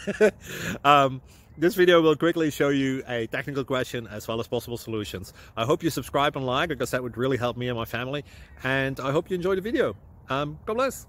This video will quickly show you a technical question as well as possible solutions. I hope you subscribe and like, because that would really help me and my family. And I hope you enjoy the video. God bless.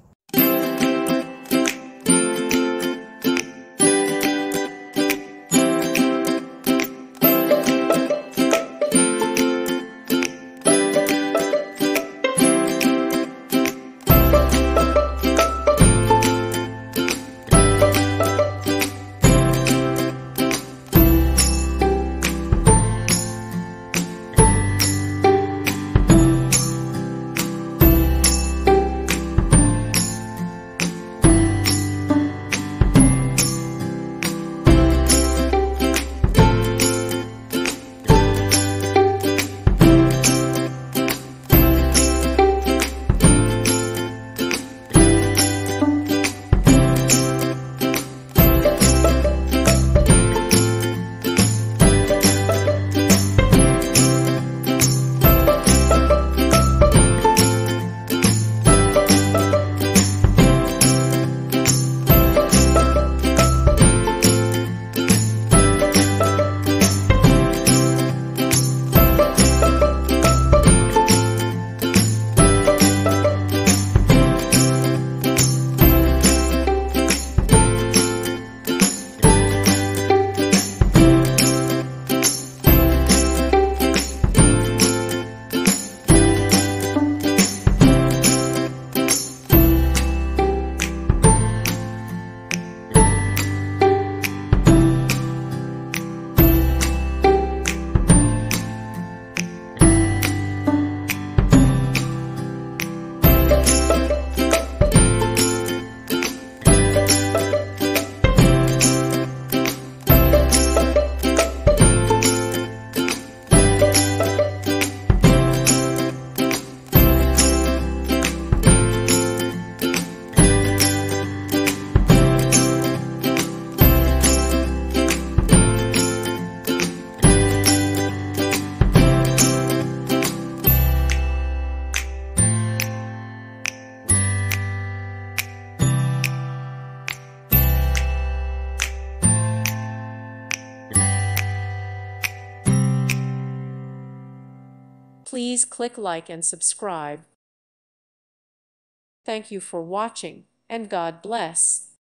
Please click like and subscribe. Thank you for watching, and God bless.